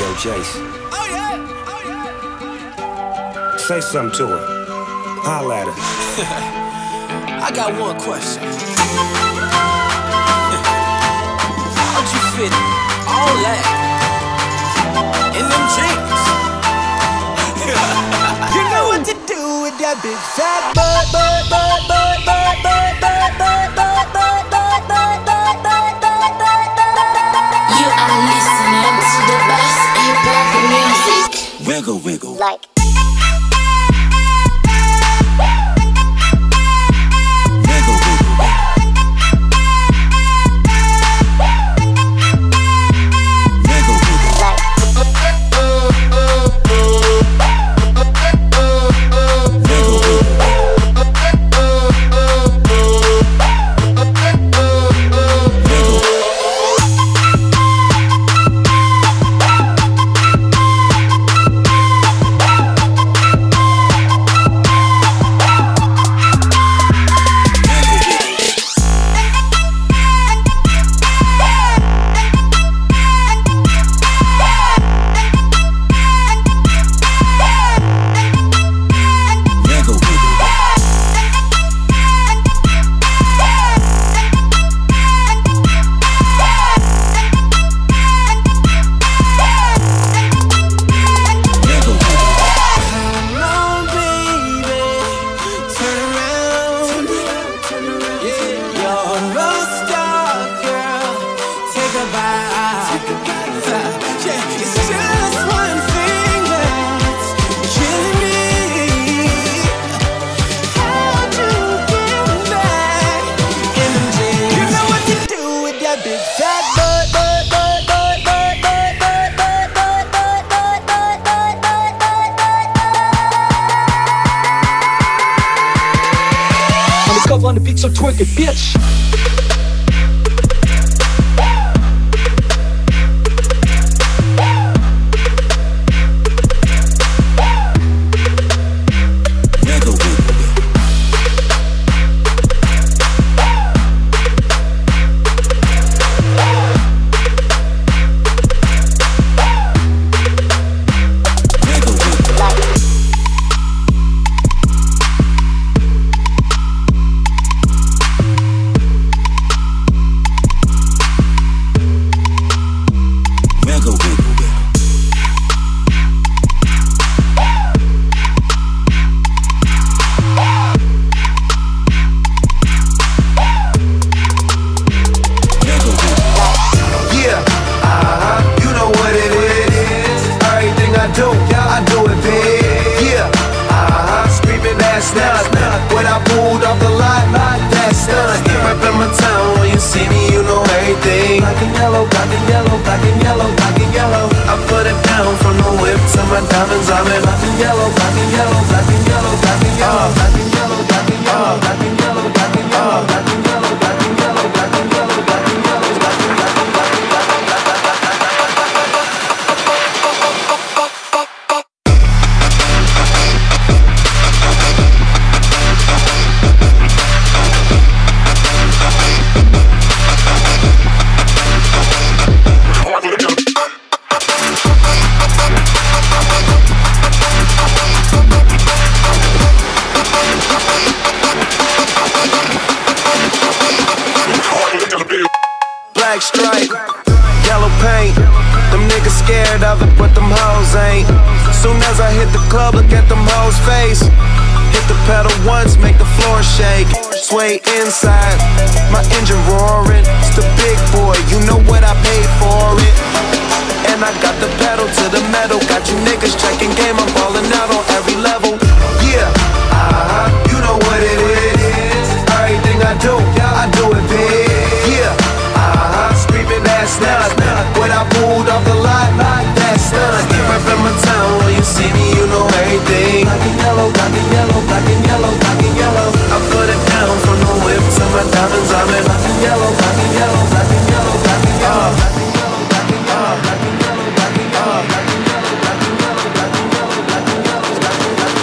Yo, Jace. Oh yeah, oh yeah. Say something to her. Holla at her. I got one question. How'd you fit all that in them jeans? You know what to do with that big fat butt, butt, butt, butt, butt, butt, butt, butt, butt, butt, butt, butt, butt, butt, butt, butt. You are listening to the best hip-hop music. Wiggle, wiggle. Like on the beat, so twerk it, bitch. When I pulled off the lot, that's done. Reppin' my town, when you see me, you know everything. Black and yellow, black and yellow, black and yellow, black and yellow. I put it down from the whip to my diamonds. I'm in black and yellow, black and yellow, black and yellow, black and yellow, black and yellow, black and yellow, black and yellow, black and yellow, black and yellow, black and yellow, black and yellow, black and yellow, black and yellow. Black stripe, yellow paint. Them niggas scared of it, but them hoes ain't. Soon as I hit the club, look at them hoes' face. Hit the pedal once, make the floor shake. Sway inside, my engine roaring. It's the big boy, you know what I paid for it. And I got the pedal to the metal. Got you niggas checking game, I'm ballin' out on every level. Yeah, you know what it is. Everything I do it big. Yeah, screaming that's not. When I pulled off the lot, that's done. Reppin' my town, when you see me, you know everything. Black and yellow, black and yellow, black and yellow, black and yellow. I put it down from the whip to my diamonds. I'm in black and yellow, black and yellow, black and yellow, black and yellow, black and yellow, black and yellow, black and yellow, black and yellow, black and yellow, black and yellow, black and yellow, black and yellow, black and yellow.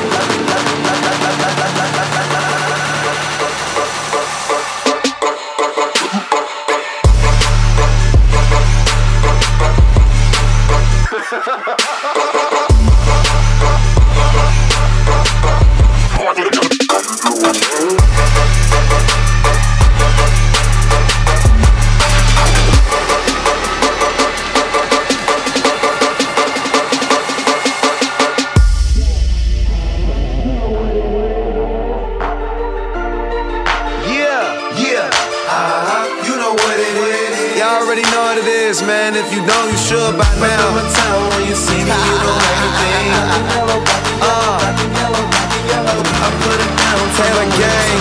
already know what it is, man. If you don't, you should by now. From a town when you see me, you know everything. I put it down, Taylor Gang.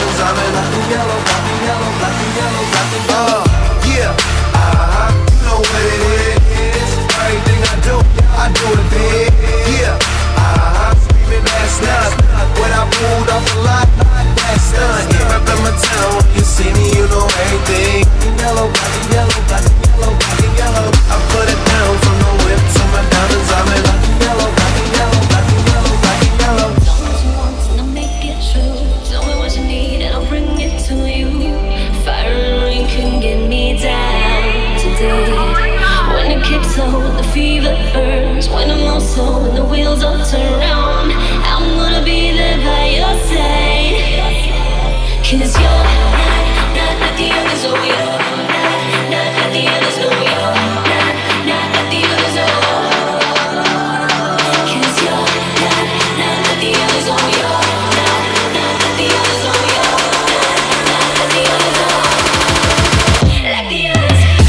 Yeah, you know what it is. Everything I do it big. Yeah, screaming that's not when I pulled off the lot. That's done. Yeah, from a town when you see me, you know everything. Yellow, yellow, yellow, yellow. I put it down from the whip to my diamonds. I'm in yellow, yellow, yellow, yellow. What you want and I'll make it true. Tell me what you need and I'll bring it to you. Fire and rain can get me down today. When it kicks on, the fever burns. When I'm also when the wheels all turn round, I'm gonna be there by your side. 'Cause you're not like the others, oh you're not like the others, no you're not like the others, oh. 'Cause you're not like the others, oh you're not like the others, oh you're not like the others, oh. Like the others.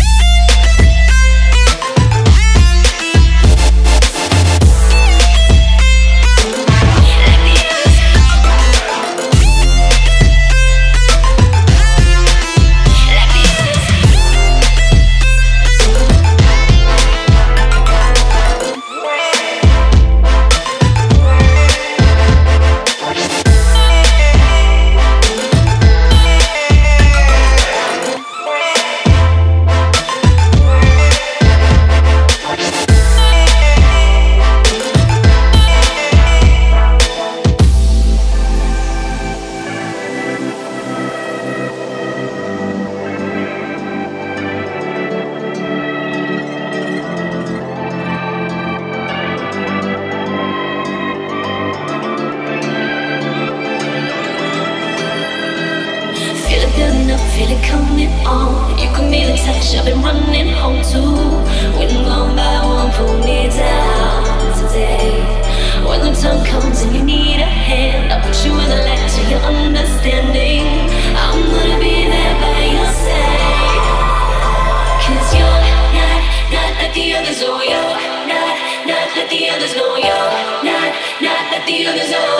Feel it coming on. You can feel the touch. I've been running home too. When one by one pull me down today. When the time comes and you need a hand, I'll put you in the light to your understanding. I'm gonna be there by your side. 'Cause you're not like the others, oh you're not like the others, no you're not like the others, oh.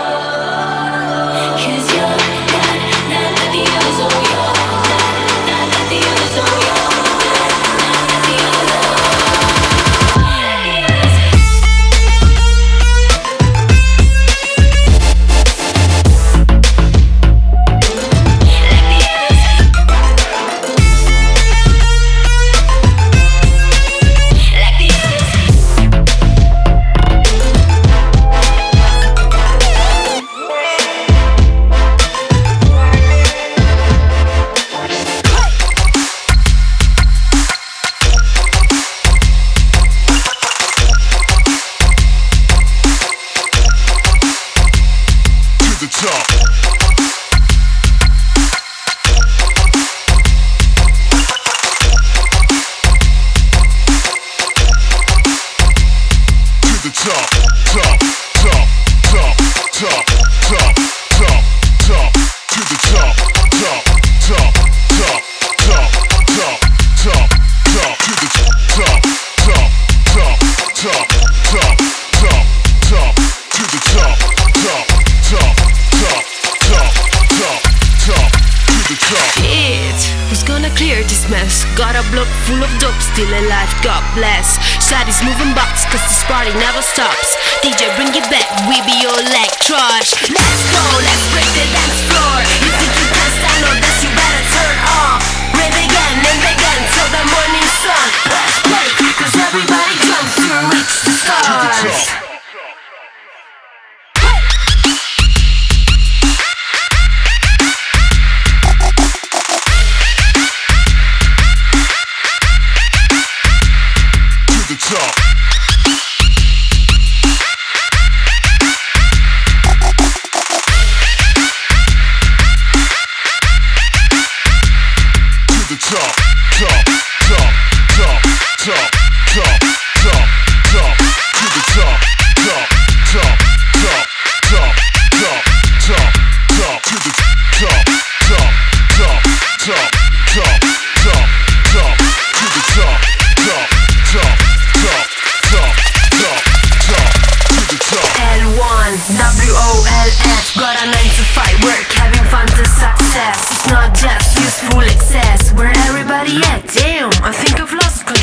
'Cause you're not like the others, oh you're not like the others, oh you're not like the others, oh. Got a block full of dope, still alive, God bless. Shawty's moving box, cause this party never stops. DJ bring it back, we be all like trash. Let's go, let's break the dance floor. You think you can stand on this, you better turn off. Rave again and again till the morning sun. Let's play, cause everybody jumps to reach the stars.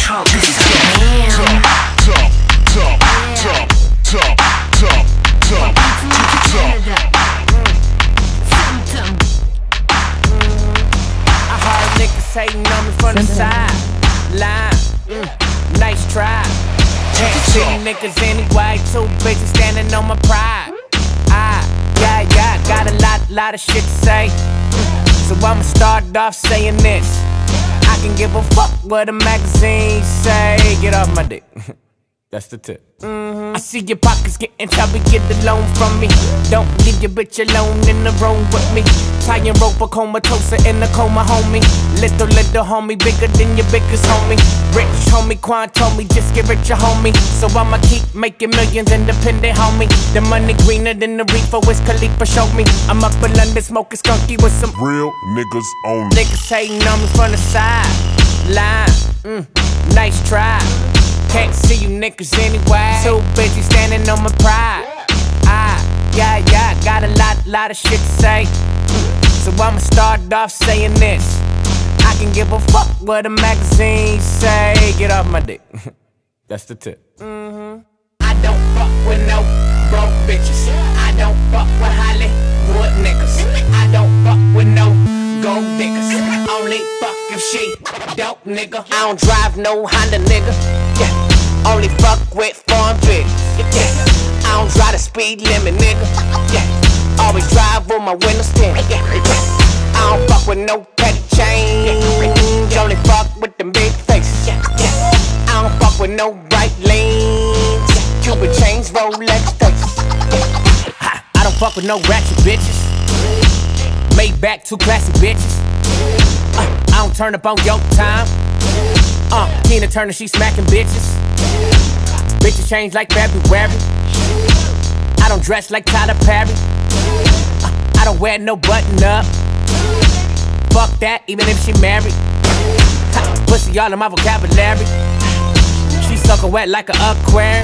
talk, this is jam. I heard niggas hating on me from the sideline. Nice try. Can't see niggas anyway, too busy standing on my pride. Yeah, got a lot of shit to say. So I'ma start off saying this. I can give a fuck what the magazines say. Get off my dick. That's the tip. I see your pockets getting chubby, get the loan from me. Don't leave your bitch alone in the room with me. Tying rope a comatose in the coma, homie. Little homie, bigger than your biggest homie. Rich homie, Quan told me just get richer, homie. So I'ma keep making millions independent, homie. The money greener than the reefer, Wiz Khalifa showed me. I'm up in London smoking skunky with some real niggas only. Niggas hating on me from the sideline. Nice try. Can't see you niggas anyway. Too busy standing on my pride. Yeah, got a lot of shit to say. So I'ma start off saying this. I can give a fuck what the magazines say. Get off my dick. That's the tip. I don't fuck with no broke bitches. I don't fuck with Hollywood niggas. I don't fuck with no gold diggers. Only fuck if she dope, nigga. I don't drive no Honda, nigga. Yeah. Only fuck with farm bitches. Yeah. I don't drive the speed limit, nigga. Yeah. Always drive with my windows tinted. Yeah. I don't fuck with no petty change. Only fuck with them big faces. Yeah. I don't fuck with no right lanes. Cuban chains, Rolex faces. I don't fuck with no ratchet bitches. Made back two classic bitches. I don't turn up on your time. Tina Turner, she smacking bitches. Bitches change like February. I don't dress like Tyler Perry. I don't wear no button up. Fuck that, even if she married. Pussy all in my vocabulary. She suckin' wet like an aquarium.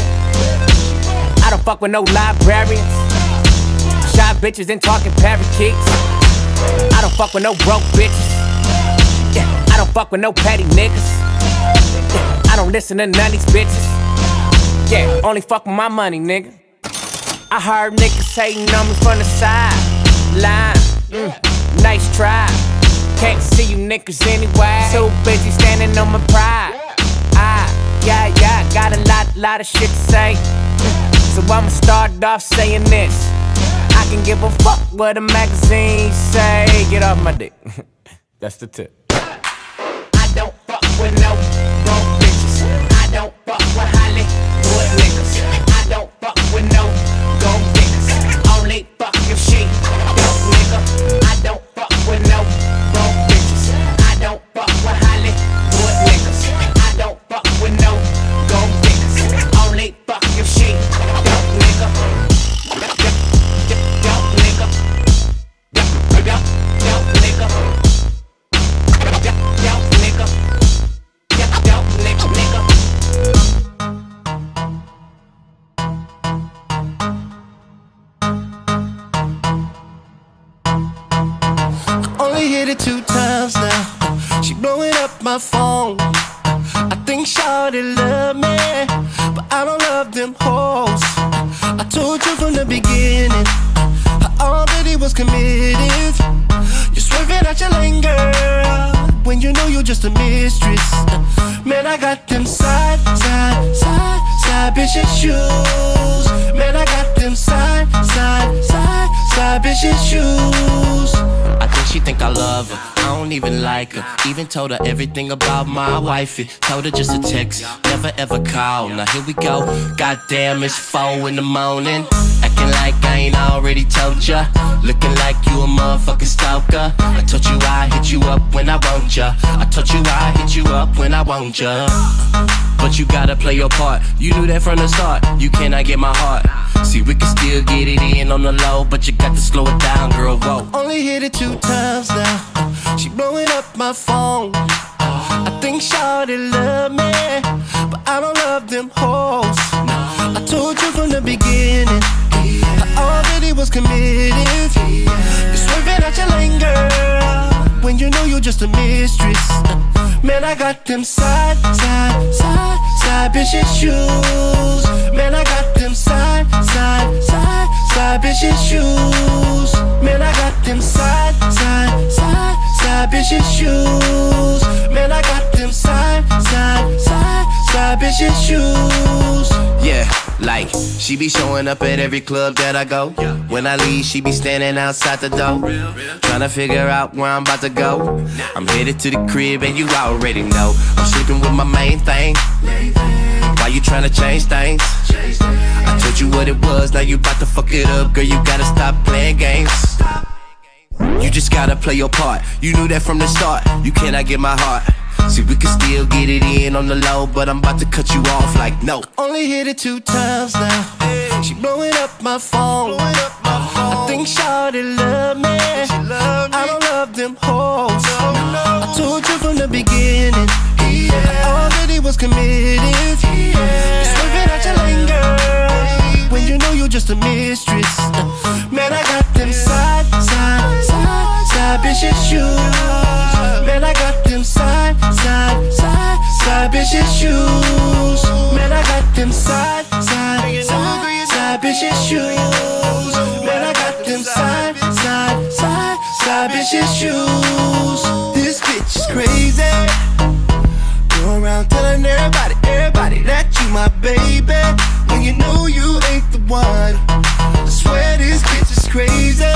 I don't fuck with no librarians. Shy bitches and talking parakeets. I don't fuck with no broke bitches. Yeah, I don't fuck with no petty niggas. Yeah, I don't listen to none of these bitches. Yeah, only fuck with my money, nigga. I heard niggas hating on me from the sideline. Nice try. Can't see you niggas anyway. Too busy standing on my pride. Yeah, got a lot of shit to say. So I'ma start off saying this. I can give a fuck what the magazines say. Get off my dick. That's the tip. I don't fuck with no broke bitches. I don't fuck with Hollywood niggas. I don't fuck with no gold diggers. Only fuck if she dope, nigga. I don't fuck with no broke bitches. I don't fuck with Hollywood niggas. I don't fuck with no gold diggers. Only fuck if she dope, nigga. Hit it 2 times now. She blowing up my phone. I think shawty love me, but I don't love them hoes. I told you from the beginning, I already was committed. You're swerving at your lane, girl, when you know you're just a mistress. Man, I got them side bitches shoes. Man, I got them side bitches shoes. I think she think I love her, I don't even like her. Even told her everything about my wifey. Told her just to text, never ever call. Now here we go, goddamn it's 4 in the morning. Acting like I ain't already told ya. Looking like you a motherfucking stalker. I told you I hit you up when I want ya. I told you I hit you up when I want ya. But you gotta play your part, you knew that from the start. You cannot get my heart. See, we can still get it in on the low, but you got to slow it down, girl, whoa. Only hit it 2 times now. She blowing up my phone. I think shawty love me, but I don't love them hoes. I told you from the beginning, I already was committed. You're swerving at your lane, girl, when you know you're just a mistress. Man, I got them side bitches shoes. Man, I got them side bitches shoes. Man, I got them side bitches shoes. Man, I got them side bitches shoes. Yeah, like, she be showing up at every club that I go. When I leave, she be standing outside the door, tryna figure out where I'm about to go. I'm headed to the crib and you already know I'm sleeping with my main thing. Why you tryna change things? I told you what it was, now you bout to fuck it up. Girl, you gotta stop playing games. You just gotta play your part. You knew that from the start. You cannot get my heart. See, we can still get it in on the low, but I'm about to cut you off like no. Only hit it 2 times now. She blowing up my phone. I think shawty love me. I don't love them hoes. I told you from the beginning, I already was committed. You're swerving out your lane, girl, when you know you're just a mistress. Man, I got them side bitches shoes. Man, I got them side bitches shoes. Man, I got them side bitches shoes. Man, I got them side bitches shoes. This bitch is crazy. Go around telling everybody that you my baby, when you know you ain't the one. I swear this bitch is crazy.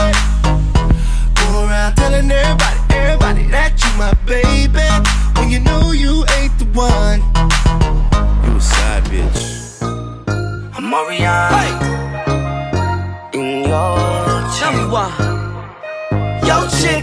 Go around telling everybody that you my baby, when you know you ain't the one. You a side bitch. I'm Orion. Hey. In your chick. Tell me why. Yo chick.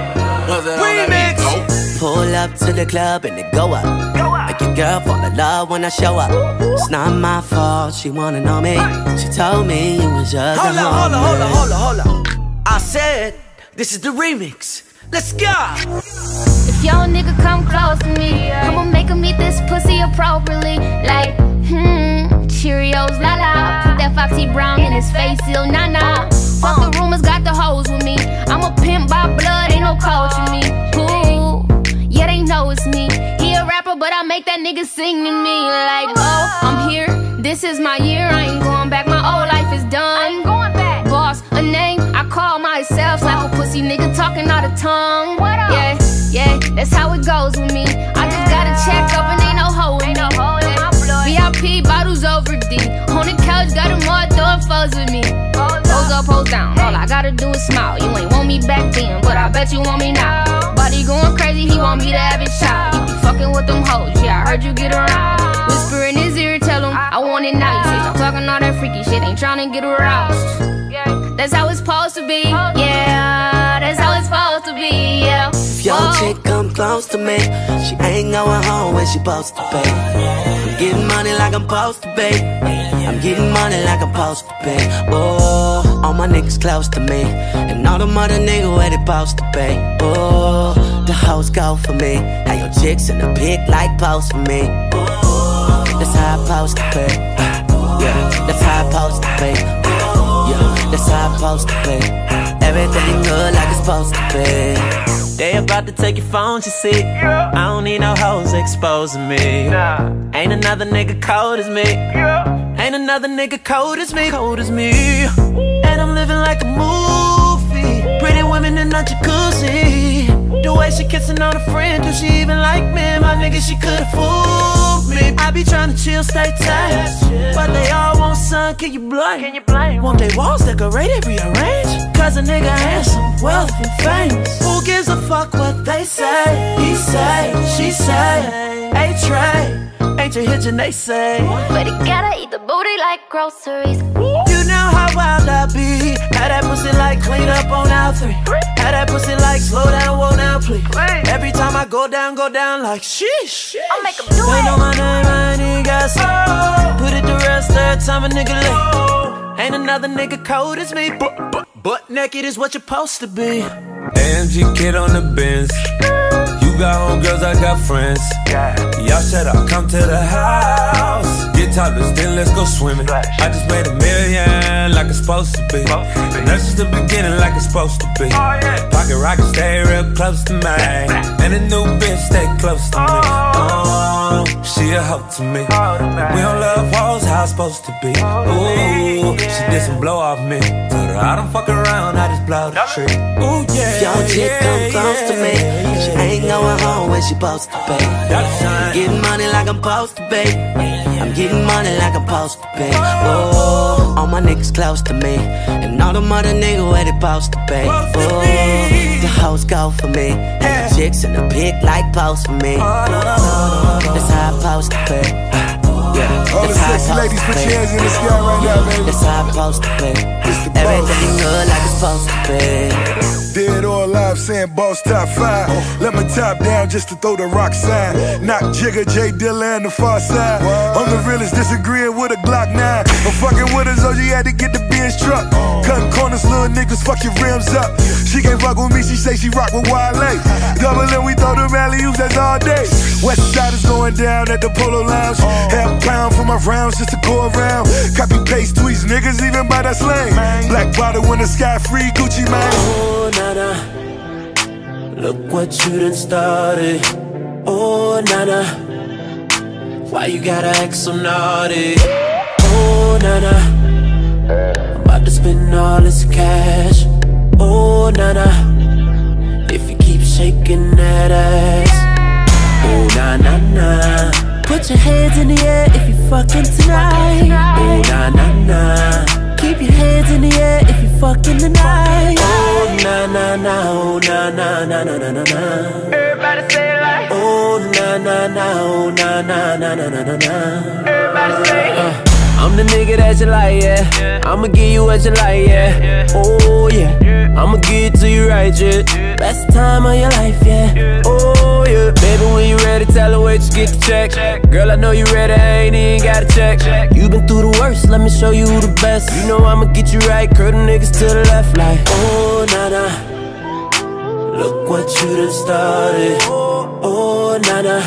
Remix. Pull up to the club and it go up. Make your girl fall in love when I show up. It's not my fault, she wanna know me. She told me you was just a homie. Hold on. I said, this is the remix. Let's go! If your nigga come close to me, I'ma make him eat this pussy appropriately. Like, Cheerios, la la. Put that Foxy Brown in his face, ill nah nah. Fuck the rumors, got the hoes with me. I'm a pimp by blood, ain't no coach in me. Ooh, yeah, they know it's me. He a rapper, but I make that nigga sing to me. Like, oh, I'm here, this is my year. I ain't going back, my old life is done. I ain't going back. Boss, a name, I call myself. Slap a pussy nigga talking out of tongue. Yeah, that's how it goes with me. I just gotta check up and ain't no hoe with me. VIP bottles over D. On the couch, got them all throwing foes with me. Pose up, pose down, all I gotta do is smile. You ain't want me back then, but I bet you want me now. Body going crazy, he want me to have his child. He be fucking with them hoes, yeah, I heard you get around. Whisper in his ear, tell him I want it now. You say stop talking all that freaky shit, ain't tryna get aroused. That's how it's supposed to be, yeah. That's how it's supposed to be, yeah. If your chick come close to me, she ain't going home when she supposed to pay. I'm getting money like I'm supposed to pay. I'm getting money like I'm supposed to pay. Oh, all my niggas close to me, and all the mother niggas where they supposed to pay. Oh, the hoes go for me. Now your chicks in the pic like post for me. Oh, that's how I supposed to pay. Yeah, that's how I supposed to pay. Yeah, that's how I supposed to pay. Everything good like it's supposed to be. They about to take your phone, you see. I don't need no hoes exposing me. Ain't another nigga cold as me. Ain't another nigga cold as me. And I'm living like a movie. Pretty women in a jacuzzi. The way she kissing on a friend, do she even like me? My nigga, she could've fooled me. I be trying to chill, stay tight, but they all want sun, can you blame? Want they walls decorated, rearranged? Cause a nigga handsome, wealthy, and famous. Who gives a fuck what they say? He say, she say, A-Tray, ain't you hitchin', they say. But he gotta eat the booty like groceries. You know how wild I be. Had that pussy like clean up on aisle 3. Had that pussy like slow down, whoa down, please. Every time I go down like sheesh. I'll make him do it. They know my name, I ain't even got some. Put it to rest every time a nigga late. Ain't another nigga cold as me. Butt naked is what you're supposed to be. AMG kid on the Benz. You got homegirls, I got friends. Y'all shut up, come to the house. Get Money topless, then let's go swimming. I just made $1 million like it's supposed to be. And that's just the beginning like it's supposed to be. Pocket rocket stay real close to me. And a new bitch stay close to me. Oh, she a hoe to me. We don't love hoes how it's supposed to be. Ooh, she did some blow off me. Told her I don't fuck around, I just blow the tree. Ooh, yeah. If your chick come close to me, she ain't going home when she supposed to pay. I'm getting money like I'm supposed to pay. I'm getting money like I'm supposed to pay. Oh, all my niggas close to me, and all the mother niggas where they supposed to pay. Oh, the hoes go for me, and the chicks in the pic like post for me. That's how I supposed to pay. All the sexy ladies, put your hands in the sky right now, baby. That's how I'm supposed to play. Everything good like it's supposed to play. Dead or alive, saying boss top 5. Let my top down just to throw the rock sign. Knock Jigga, J Dilla, and the far side. I'm the realest, disagreeing with a Glock 9. I'm fucking with her, so she had to get the Benz truck. Cutting corners, little niggas, fuck your rims up. She can't fuck with me, she say she rock with Wale. Double and we throw them alley-oops, that's all day. West side is going down at the Polo Lounge. Half pound for my rounds just to go around. Copy paste tweets, niggas even by that slang. Black bottle when the sky free, Gucci man. Oh, nana, look what you done started. Oh, nana, why you gotta act so naughty? Oh, nana, I'm about to spend all this cash. Oh, nana, if you keep shaking that ass. Oh, na na na, put your hands in the air if you fucking tonight. Oh, na na na, keep your hands in the air if you fucking tonight. Oh, na na na, oh, na na na na na na na. Everybody say it like. Oh, na na na, oh, na na na na na na na. Everybody say I'm the nigga that you like, yeah. I'ma give you what you like, yeah. Oh, yeah. I'ma give it to you right, yeah. Best time of your life, yeah. Oh, yeah. Baby, when you ready, tell her wait, you get the check. Girl, I know you ready, I ain't even gotta check. You been through the worst, let me show you the best. You know I'ma get you right, curl the niggas to the left, like. Oh, nana, look what you done started. Oh, nana,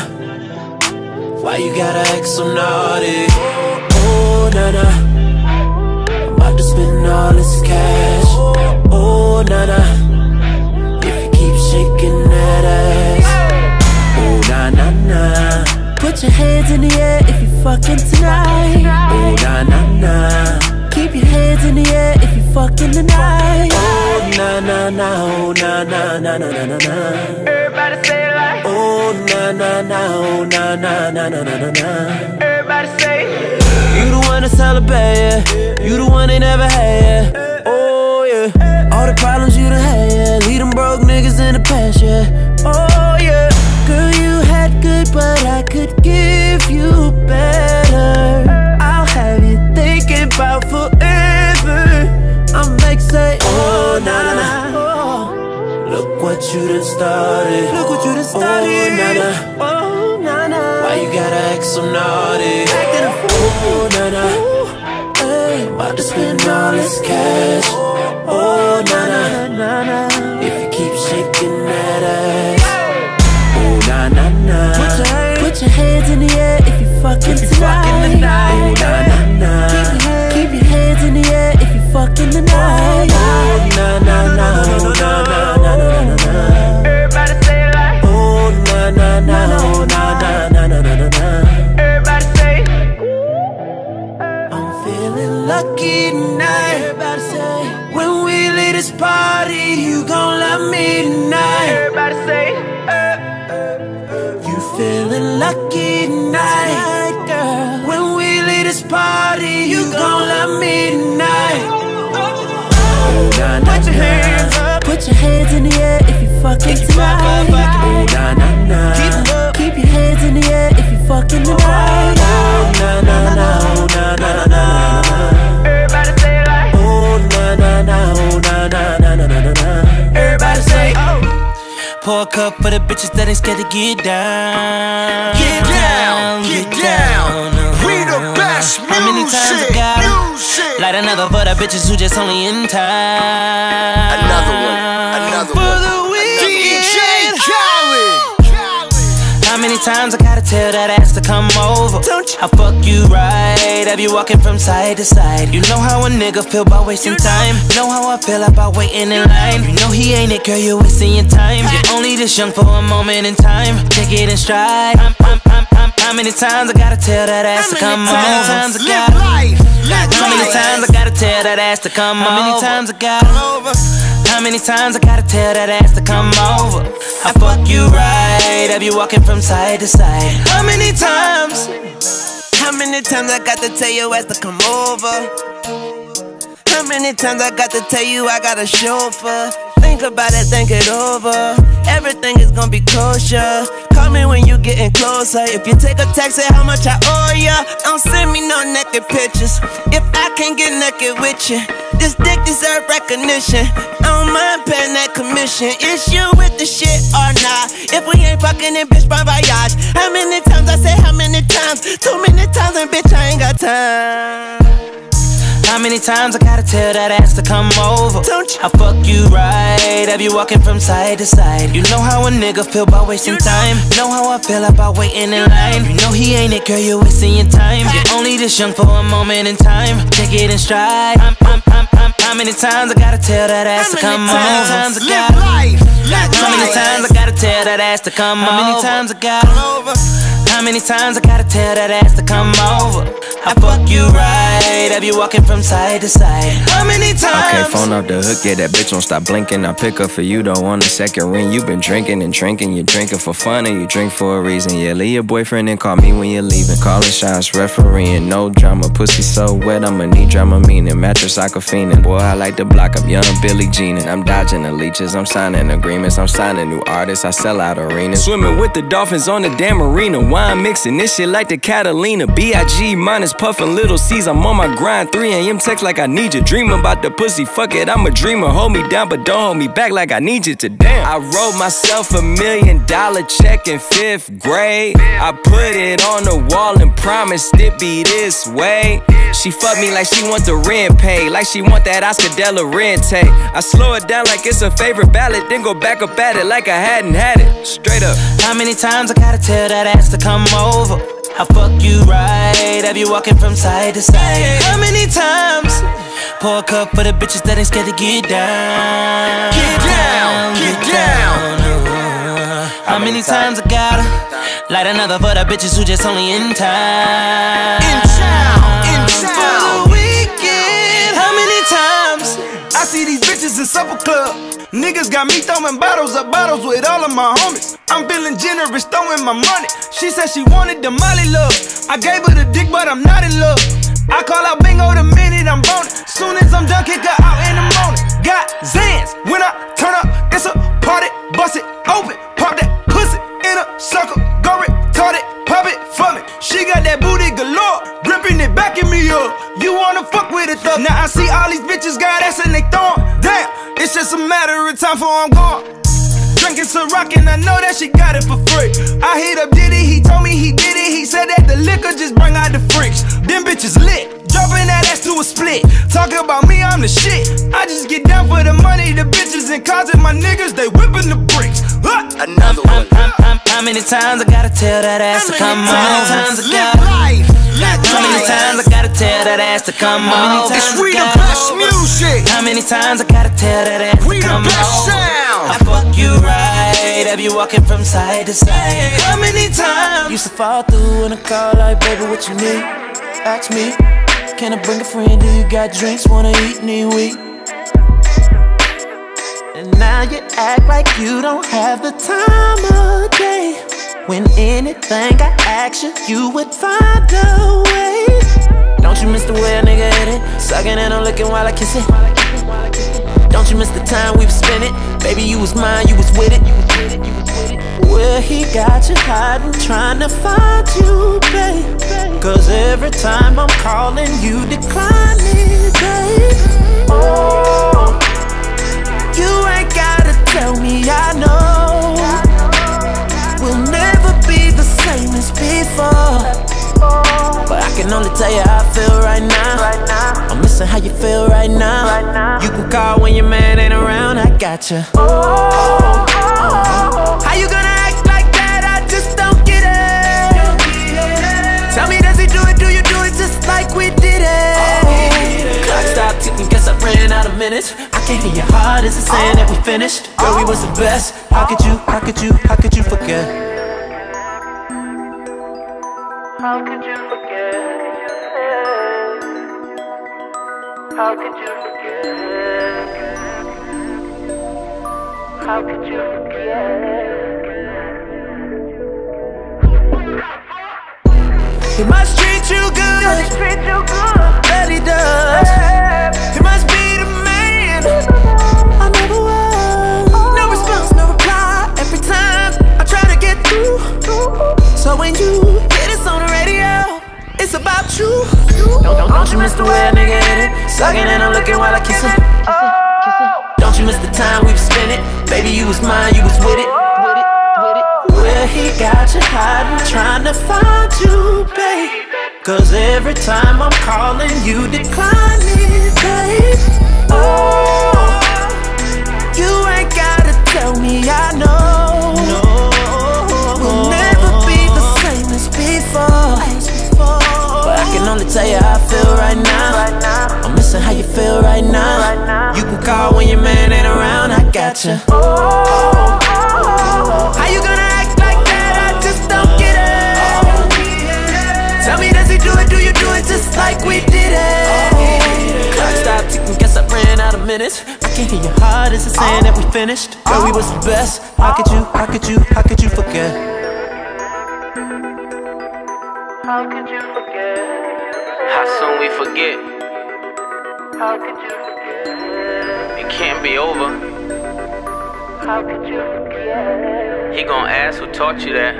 why you gotta act so naughty? Oh, nana, I'm about to spend all this cash. Oh, nana, if you keep shaking that ass. Oh, na na na, put your hands in the air if you fucking tonight. Oh, na na na, keep your hands in the air if you fucking tonight. Oh, na na na, oh, na na na na na na na. Everybody say it like. Oh, na na na, oh, na na na na na na na. Everybody say. You the one to celebrate, yeah. You the one they never had, yeah. Oh, yeah. All the problems you done had, yeah. Leave them broke niggas in the past, yeah. Oh, yeah. Girl, you had good, but I could give you better. I'll have you thinking about forever. I'm like, say, oh, na na. Oh. Look what you done started. Look what you done started. Oh, na na. Oh, na na. Why you gotta act so naughty? Acting a fool. Oh, na na. Hey, about to spend all this cash. Oh, na na. If you keep shaking that ass. Oh, na na na. Put your hands in the air if you fucking tonight. Oh, na na na. Keep your hands in the air if you fucking tonight. Oh, na na na. Oh, na na na na na na. Everybody say it like. Oh, na na na. Oh, na na na na na na. Everybody say. I'm feeling lucky tonight. Everybody say. When we leave this party, you gon' love me tonight. Everybody say. You feeling lucky tonight, girl. When we leave this party, you gon' love me tonight. Oh, na, na, put your hands up. Put your hands in the air if you fucking tonight. Oh, na na na. Keep your hands in the air if you fucking tonight. Oh, na na na. Oh, na na na na. Everybody say it like. Oh, na na na. Oh, na na na na na na. Everybody say. Oh. Pour a cup for the bitches that ain't scared to get down. Get down, get down. We the best music. How many times I got it? Light another for the bitches who just only in time. Another one, another one. For the weekend. DJ Khaled. How many times I gotta tell that ass to come over? Don't you? I fuck you right, have you walking from side to side. You know how a nigga feel about wasting time. You know how I feel about waiting in line. You know he ain't it, girl, you're wasting your time. You're only this young for a moment in time. Take it in stride. How many times I gotta tell that ass to come over? How many times I gotta How many times I gotta tell that ass to come over? How many times I gotta How many times I gotta tell that ass to come over? I fuck you right, have you walking from side to side. How many times? How many times I got to tell your ass to come over? How many times I got to tell you I got a chauffeur? Think about it, think it over. Everything is gonna be kosher. Call me when you getting closer. If you take a text, say how much I owe ya. Don't send me no naked pictures. If I can't get naked with you, this dick deserve recognition. I don't mind paying that commission. Is you with the shit or not? If we ain't fucking in bitch, bon voyage. How many times I say how many times? Too many times and bitch, I ain't got time. How many times I gotta tell that ass to come over? Don't you? I fuck you right, have you walking from side to side. You know how a nigga feel about wasting time. You know how I feel about waiting in line. You know he ain't it, girl, you're wasting your time. You're only this young for a moment in time. Take it in stride. How many times I gotta tell that ass to come over? How many times I gotta How many times I gotta tell that ass to come over? How many times I gotta How many times I gotta tell that ass to come over? I fuck you right, have you walking from side to side. How many times? Okay, phone off the hook, yeah, that bitch won't stop blinking. I pick up for you, don't want a second ring. You been drinking and drinking, you drinking for fun and you drink for a reason. Yeah, leave your boyfriend and call me when you're leaving. Calling shots, refereeing, no drama. Pussy so wet, I'ma need drama meaning. Mattress like a fiendin', boy, I like the block. I'm young Billie Jean and I'm dodging the leeches. I'm signing agreements, I'm signing new artists. I sell out arenas. Swimming with the dolphins on the damn arena. Wine mixing this shit like the Catalina. B.I.G. minus puffin' little C's. I'm on my grind. 3 a.m. text like I need you. Dream about the pussy, fuck it, I'm a dreamer. Hold me down, but don't hold me back like I need you to. Damn. I wrote myself $1 million check in 5th grade. I put it on the wall and promised it be this way. She fuck me like she want the rent paid, like she want that Oscar De La Renta. I slow it down like it's a favorite ballad, then go back up at it like I hadn't had it. Straight up. How many times I gotta tell that ass to come over? I fuck you right, have you walking from side to side. How many times? Pour a cup for the bitches that ain't scared to get down. Get down, get down. How many times I gotta light another for the bitches who just only in time. In town for the weekend. How many times? I see these bitches in Supper Club. Niggas got me throwing bottles up bottles with all of my homies. I'm feeling generous, throwing my money. She said she wanted the Molly love. I gave her the dick, but I'm not in love. I call out bingo the minute I'm boning. Soon as I'm done, kick her out in the morning. Got Zans, when I turn up, it's a party. Bust it open, pop that pussy in a circle. Go retarded, pop it for me. She got that booty galore, gripping it, backing me up. You wanna fuck with it though? Now I see all these bitches got ass and they throwin'. Damn, it's just a matter of time before I'm gone. Drinking some rock and I know that she got it for free. I hit up Diddy, he told me he did it. He said that the liquor just bring out the freaks. Them bitches lit, dropping that ass to a split. Talking about me, I'm the shit. I just get down for the money. The bitches in cars and my niggas, they whipping the bricks. Another one. How many times I gotta tell that ass to come over? How many times I gotta How many times I gotta tell that ass to come over? It's we the best music. How many times I gotta tell that ass to come over? We the best sound. I fuck you right, have you walking from side to side. How many times? Used to fall through in a call like, baby, what you need? Ask me, can I bring a friend? Do you got drinks? Wanna eat? Need we? And now you act like you don't have the time of day. When anything I ask you, you would find a way. Don't you miss the way a nigga hit it? Sucking and I'm licking while I kiss it. Don't you miss the time we was spending? Baby, you was mine, you was with it. Where he got you hiding, trying to find you, babe. Cause every time I'm calling, you declining, babe. Oh, you ain't gotta tell me, I know. We'll never be the same as before. But I can only tell you how I feel right now. I'm missing how you feel right now. You can call when your man ain't around, I got you. How you gonna act like that? I just don't get minutes. I can hear your heart as it's saying that we finished. Girl, we was the best. How could you forget? How could you forget? How could you forget? How could you forget? He must treat you good, that he does. He must be the man I never was. No response, no reply. Every time I try to get through. So when you hear this on the radio, it's about you. Don't you miss the way a nigga hit it? Sucking and I'm looking while I kiss it. Don't you miss the time we was spending? Baby, you was mine, you was with it. Where he got you hiding, trying to find you, babe. Cause every time I'm calling, you decline it, babe. Oh, you ain't gotta tell me, I know. We'll never be the same as before. But I can only tell you how I feel right now. I'm missing how you feel right now. You can call when your man ain't around, I got you. How you gonna act like that? I just don't get it. Tell me, does he do it? Do you do it just like we did it? Clock stopped ticking, guess I ran out of minutes. I can hear your heart as it's saying that we finished. Girl, we was the best. How could you forget? How could you forget? How soon we forget? How could you forget? It can't be over. How could you forget? He gon' ask who taught you that.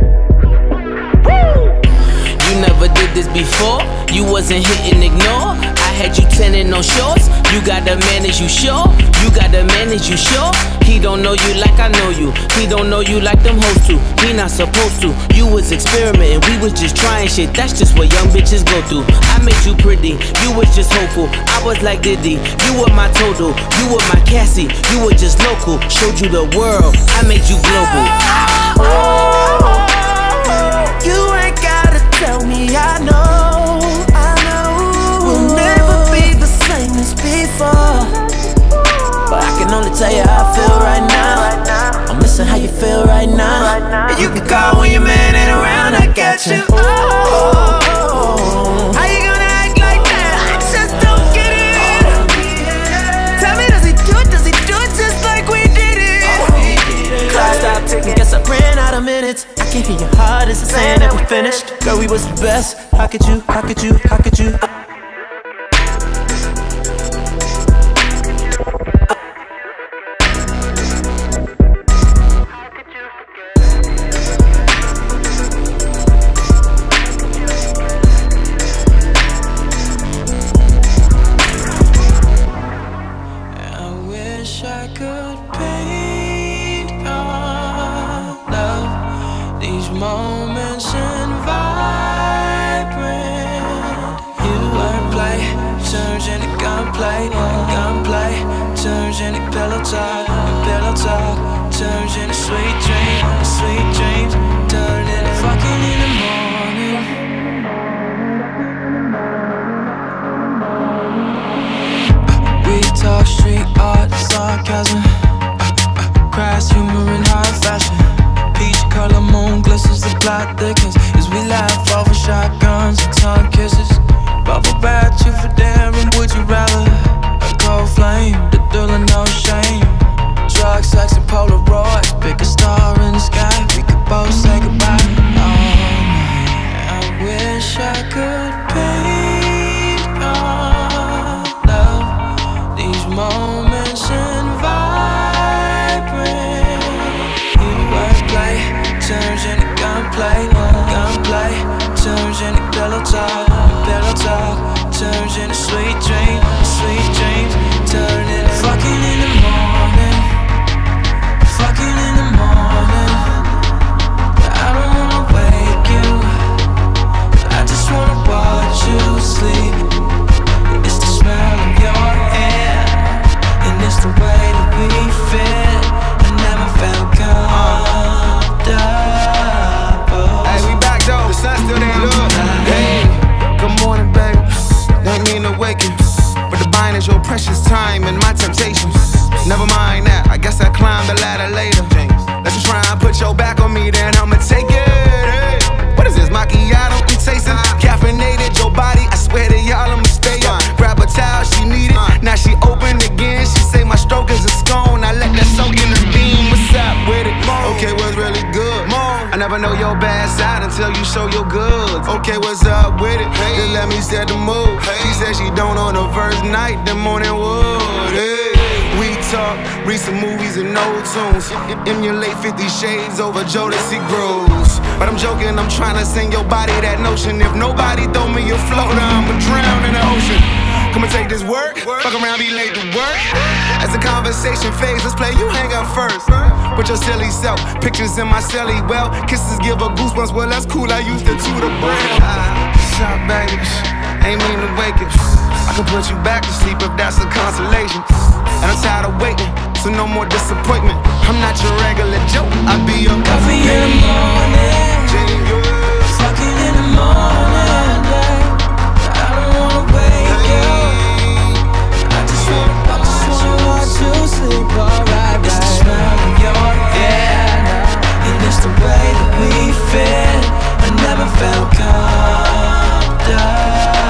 You never did this before. You wasn't hitting ignore. I had you tenning on shorts. You got the man, is you sure? You got the man, is you sure? He don't know you like I know you. He don't know you like them hoes do. He not supposed to. You was experimenting, we was just trying shit. That's just what young bitches go through. I made you pretty, you was just hopeful. I was like Diddy, you were my Toto. You were my Cassie, you were just local. Showed you the world, I made you global. You ain't gotta tell me, I know. We'll never be the same as before. But I can only tell you how I feel right now. I'm missing how you feel right now. And you can call when your man ain't around, I got you. How you gonna act like that? I just don't get it. Tell me, does he do it? Does he do it just like we did it? Clock stopped ticking, guess I ran out of minutes. I can hear your heart as it's saying that we finished. Girl, we was the best. How could you? Moments and vibrant. You wordplay turns into gunplay. Gunplay turns into pillow talk. Pillow talk turns into sweet dreams. Sweet dreams turn into fucking in the morning. We talk street art, sarcasm, crass humor in high fashion. Peach color moon glistens, the plot thickens as we laugh over shotguns and tongue kisses. Bubble bath, you for daring, would you rather? A cold flame, the thrill of no shame. Drug, sex, and Polaroids, pick a star in the sky, we could both say goodbye. Oh man, I wish I could paint our love, these moments and vibrant. You wordplay turns into gunplay. Gunplay turns into pillow talk. show your goods. Okay, what's up with it? Just let me set the mood. She said she don't on the first night, the morning wood. Hey. We talk, read some movies and old tunes. Emulate 50 Shades over Jodeci grooves. But I'm joking, I'm trying to sing your body that notion. If nobody throw me a floater, I'ma drown in the ocean. Come and take this work, fuck around, be late to work. As the conversation fades, let's play you hang up first. With your silly self, pictures in my celly. Well, kisses give her goosebumps, well that's cool, I used to chew the brain. Stop, baby, ain't mean to wake it. I can put you back to sleep if that's a consolation. And I'm tired of waiting, so no more disappointment. I'm not your regular joke, I be your coffee in the morning, fucking in the morning, I don't wanna wake up. I just wanna watch you sleep alright. It's the smell of your hair, and it's the way that we fit. I never felt comfortable.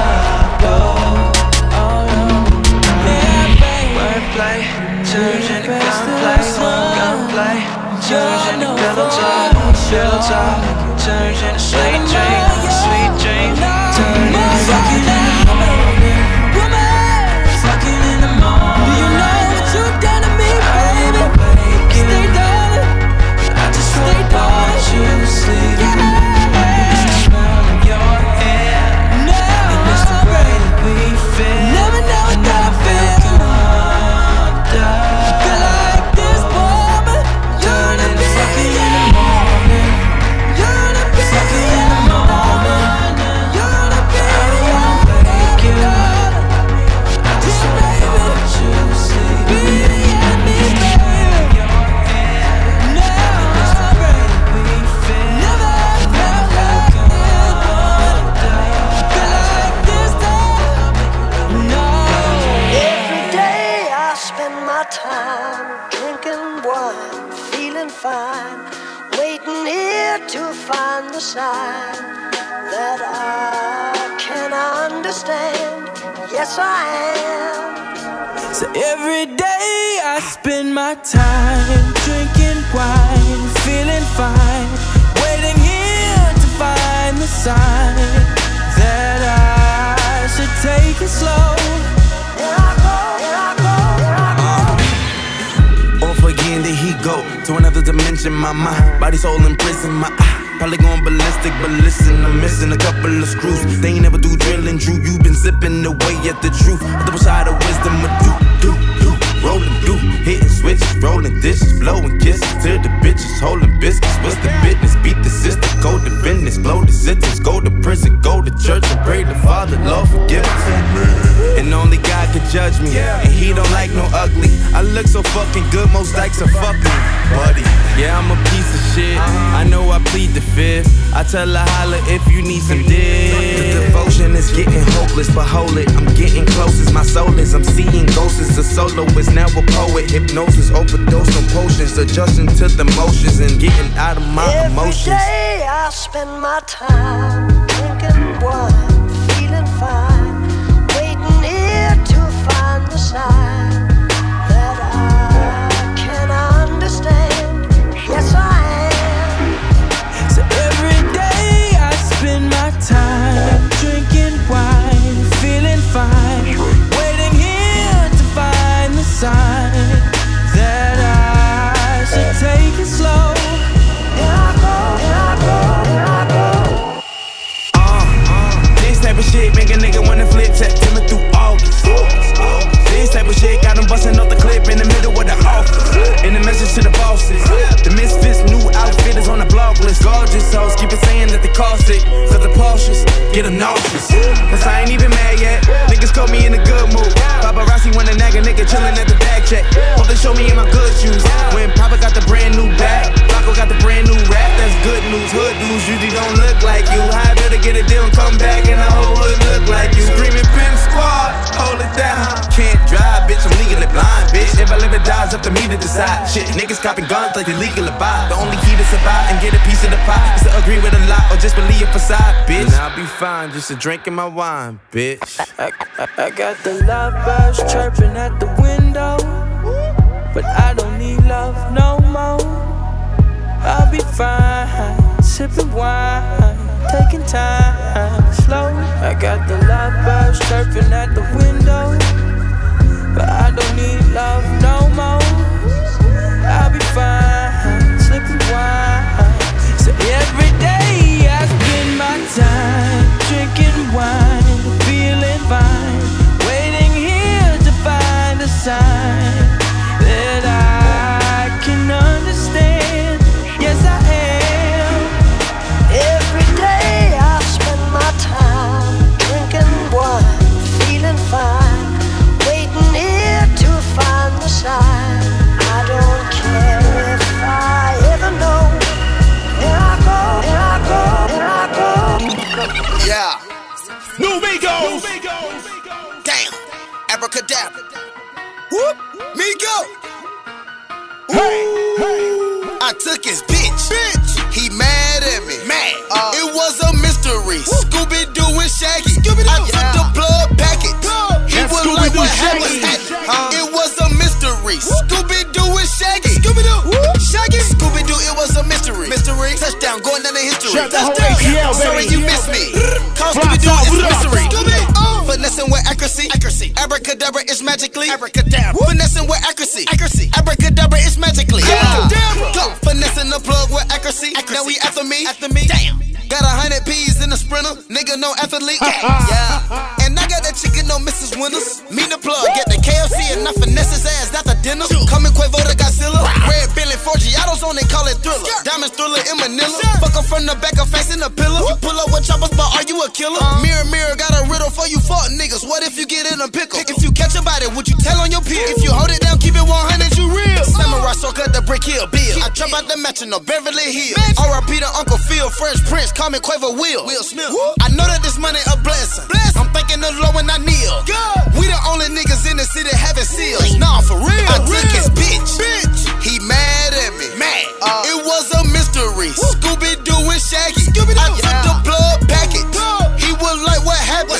Turns into gunplay, turns into pillow talk, turns into sweet dream, turn into fucking in the morning, fucking in the morning. Do you know what you've done to me, baby? Stay darling, I just wanna watch you sleep. It's the smell of your hair, and it's the way that we fit. Never know what I feel. That I can understand. Yes, I am. So every day I spend my time drinking wine, feeling fine, waiting here to find the sign that I should take it slow. Off again, there he go to another dimension. My mind, body, soul in prison. My eye, probably going ballistic, but listen, I'm missing a couple of screws. They ain't never do drilling, Drew. You been zipping away at the truth. A double side of wisdom, a do, rolling do, hitting switches, rolling dishes, blowing kisses to the bitches, holding biscuits. What's the business? Beat the system, go to business, blow the sentence, go to prison, go to church and pray the Father, Lord forgive us. And only God can judge me, and He don't like no ugly. I look so fucking good, most likes are fuck me, buddy. Yeah, I'm a piece of shit. I know I plead the fifth. I tell her holla if you need some dick. The devotion is getting hopeless, but hold it, I'm getting close as my soul is. I'm seeing ghosts as a soloist, now a poet. Hypnosis, overdose on potions, adjusting to the motions and getting out of my emotions. Every day I spend my time drinking wine, feeling fine, waiting here to find the sign that I can understand. Yes, I am. So every day I spend my time drinking wine, feeling fine, waiting here to find the sign that I should take it slow. This type of shit make a nigga wanna flip September through August. This type of shit got him busting off the clip in the middle of the office. And the message to the bosses, the misfits new outfit is on the blog list. Gorgeous hoes keep it saying that they cost it, cause the Porsches get them nauseous. Cause I ain't even mad yet, niggas caught me in a good mood. Paparazzi wanna nag a nigga chillin' at the bag check. Hope they show me in my good shoes. When Papa got the brand new bag, Flacco got the brand new rap, that's good news. Hood dudes usually don't look like you. I better get a deal and come back and the whole hood look like you. Screaming pimp squad, hold it down. Can't drive, bitch, I'm legally blind, bitch. If I live or die, it's up to me to decide. Shit, niggas copping guns like they legal to buy. The only key to survive and get a piece of the pie is to agree with a lot or just believe a facade, bitch. And I'll be fine, just a drinking my wine, bitch. I got the love birds chirping at the window, but I don't need love no more. I'll be fine, sipping wine, taking time slow. I got the lovebirds chirping at the window, but I don't need love no more. I'll be fine, sipping wine. So every day I spend my time drinking wine, feeling fine, waiting here to find a sign that I can understand. Yes, I am. Every day I spend my time drinking wine, feeling fine, waiting here to find the sign. I don't care if I ever know. Here I go, here I go, here I go. Yeah. New Migos. Damn. Abracadabra. Whoop. Migo. Hey. I took his bitch. He mad at me. Mad. It was a mystery. Scooby-Doo and Shaggy. I took the blood packet. He was like, what happened? It was a mystery. Scooby-Doo and Shaggy. Shaggy. Scooby-Doo, it was a mystery. Touchdown, going down in history. Touchdown. Sorry you missed me. Call Scooby-Doo, it's a mystery. Finessing with accuracy. Abracadabra is magically. Finessing with accuracy. Abracadabra is magically. Go. Finessing the plug with accuracy. Now we after me. Damn. Got 100 P's in the sprinter. Nigga, no athlete. Yeah. And I got that chicken, no Mrs. Winters. Me the plug, get the KFC and I finesse his ass, not the dinner. Coming Quavo to Godzilla. Red Billy, 4 Giottos on, they call it Thriller. Diamonds Thriller in Manila. Fuck her from the back, her face in the pillar. You pull up with choppers, but are you a killer? Mirror, mirror, got a riddle for you fuck niggas. What if you get in a pickle? If you catch a body, would you tell on your peer? If you hold it down, keep it 100, you real. Samurai sword, cut the brick hill, Bill. I jump out the match in the Beverly Hills. R.I.P. to Uncle Phil, Fresh Prince, call me Quavo Will Smith. I know that this money a blessing. I'm thinking of low when I kneel. We the only niggas in the city having seals. Nah, for real. I took his bitch. He mad at me. It was a mystery. Scooby-Doo and Shaggy. I took the blood packet. He was like, what happened?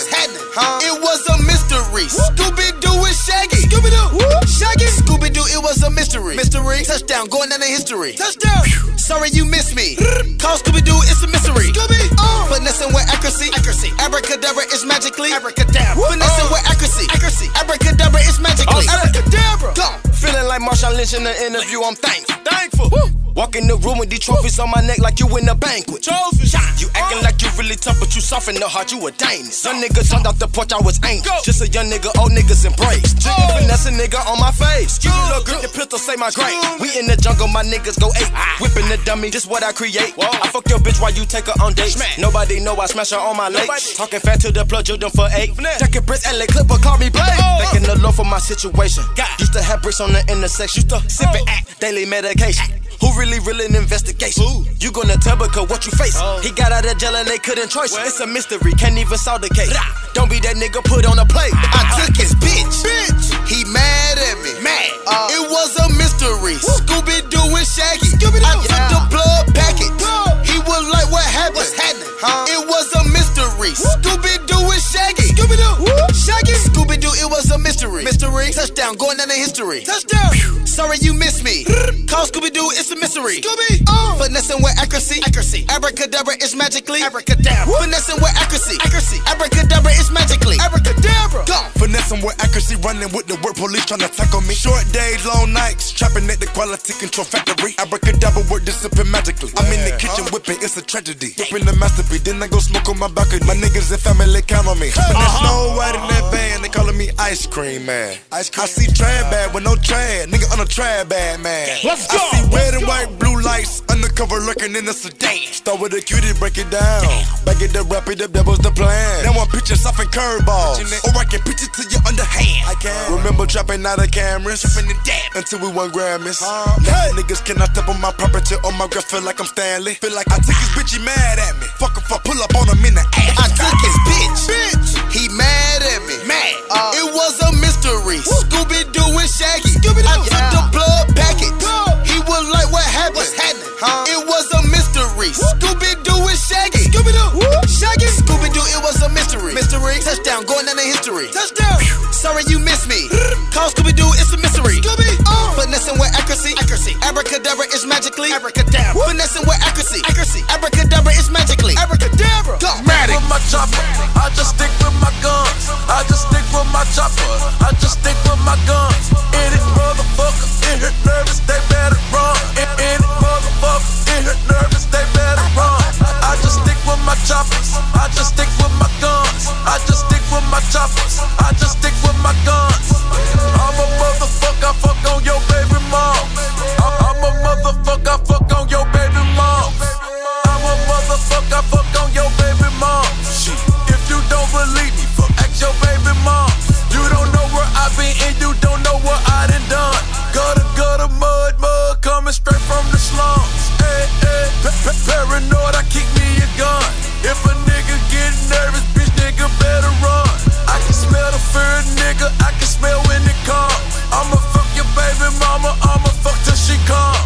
It was a mystery. Scooby-Doo and Shaggy. Shaggy. Scooby-Doo, it was a mystery. Touchdown, going down in history. Touchdown. Sorry you missed me. Call Scooby-Doo, it's a mystery. Finessing with accuracy. Abracadabra is magically. Finessing with accuracy. Abracadabra is magically. Go. Feeling like Marshawn Lynch in the interview, I'm thankful. Walk in the room with these trophies on my neck like you in a banquet. You acting like you really tough, but you soft in the heart, you a Danish. Young nigga jumped out the porch, I was angry. Just a young nigga, old niggas embrace. Jiggy finesse a nigga on my face. Give me a little grip, the pistol say my grade. We in the jungle, my niggas go 8. Whipping the dummy, this what I create. I fuck your bitch while you take her on dates. Nobody know I smash her on my lake. Talking fat to the plug, you them for 8. Jacket Brits, LA Clipper, call me Blade. Thanking the Lord for my situation. Used to have bricks on the intersection. Used to sip and act, daily medication. Who really an investigation? You gonna tell because what you face. He got out of jail and they couldn't trace. It's a mystery, can't even solve the case. Don't be that nigga put on a plate. I took his bitch. He mad at me. It was a mystery. Scooby-Doo and Shaggy. I took the blood packet. He was like, what happened? It was a mystery. Scooby-Doo and Shaggy. Shaggy. Scooby-Doo, it was a mystery. Touchdown, going down in history. Touchdown. Sorry you missed me. Call Scooby-Doo, it's a mystery. Finessing with accuracy. Abracadabra is magically. Finessing with accuracy. Abracadabra is magically. Go. Finessing with accuracy, running with the word police trying to tackle me. Short days, long nights, trapping at the quality control factory. Abracadabra work discipline magically. I'm in the kitchen whipping, it's a tragedy. Whipping the masterpiece, then I go smoke on my balcony. My niggas and family count on me. But there's Snow White in that van, they calling me Ice Cream Man. I see trad bad with no trad, nigga on a trad bad man. Let's go. I see red and white, blue lights, undercover lurking in the sedan. Start with a cutie, break it down. Back it up, wrap it up, that was the plan. Now I'm pitching soft and curveballs, or I can pitch it to your underhand. I can remember dropping out of cameras, until we won Grammys. Niggas cannot step on my property, on my grass, feel like I'm Stanley. Feel like I took his bitch, he mad at me. Fuck if I pull up on him in the ass. I took his bitch. He mad at me. It was a mystery. Scooby-Doo and Shaggy. I took the blood packet. He was like, what happened? It was a mystery. Scooby-Doo and Shaggy. Shaggy. Scooby-Doo, it was a mystery. Touchdown, going down in history. Touchdown. Sorry you missed me. Call Scooby-Doo, it's a mystery. Finessing with accuracy. Abracadabra is magically. Finessing with accuracy. Abracadabra is this magically. Abracadabra. Go. Matic. With my chopper, I just stick with my guns. I just stick with my chopper. I just stick with my guns. Any motherfucker in here nervous, they better run. Any motherfucker in here nervous, they better run. I just stick with my choppers. I just stick with my guns. I just stick with my choppers. I just stick with my guns. I'm a motherfucker, I fuck on your baby mom. I'm a motherfucker, I fuck on your baby mom. I'm a motherfucker, I fuck on your baby mom. Shit, if you don't believe me, fuck ask your baby mom. You don't know where I been and you don't know what I done done. Gutter, mud, coming straight from the slums. Paranoid, I keep me a gun. If a nigga get nervous, bitch, nigga better run. I can smell the fear, nigga, I can smell when it come. I'ma fuck your baby mama, I'ma fuck till she come.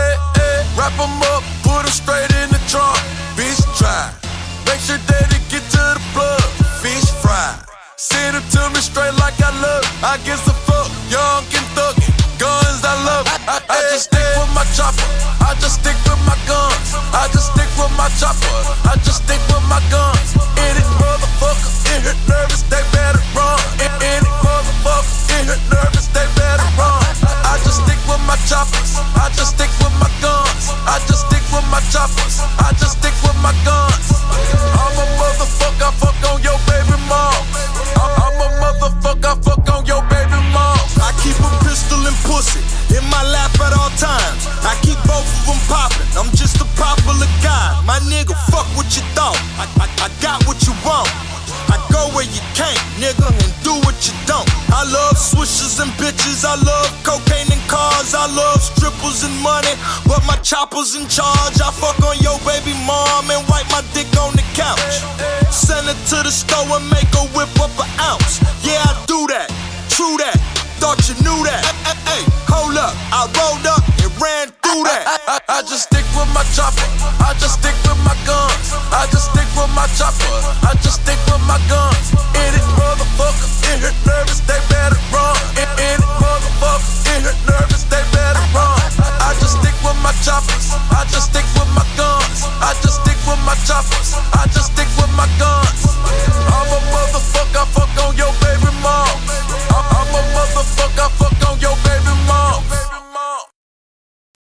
Wrap 'em up, put 'em straight in the trunk. Bitch, try, make sure that it get to the plug. Fish fry, send it to me straight like I love. I guess a fuck, young and thuggin', guns I love. I just stick with my chopper, I just stick with my guns. I just stick with my chopper, I just stick with my guns. Any motherfucker in here nervous, they better run. Any motherfucker in here nervous, they better run. I just stick with my choppers, I just stick with my guns. I just stick with my choppers, I just stick with my guns. I'm a motherfucker, I fuck on your baby mom. I'm a motherfucker, I fuck on your baby mom. I keep a pistol and pussy in my lap at all times. I keep both of them popping. I'm just a popular guy. My nigga, fuck what you thought. I got what you want. I go where you can't, nigga, and do what you don't. I love swishers and bitches. I love cocaine and cars. I love strippers and money, but my chopper's in charge. I fuck on your baby mom and wipe my dick on the couch. Send her to the store and make her whip up an ounce. Yeah, I do that. True that. Thought you knew that. Hey, hold up. I rolled up and ran through that. I just stick with my chopper. I just stick with my guns. I just stick with my chopper. I just stick with my guns. Any motherfucker in here nervous, they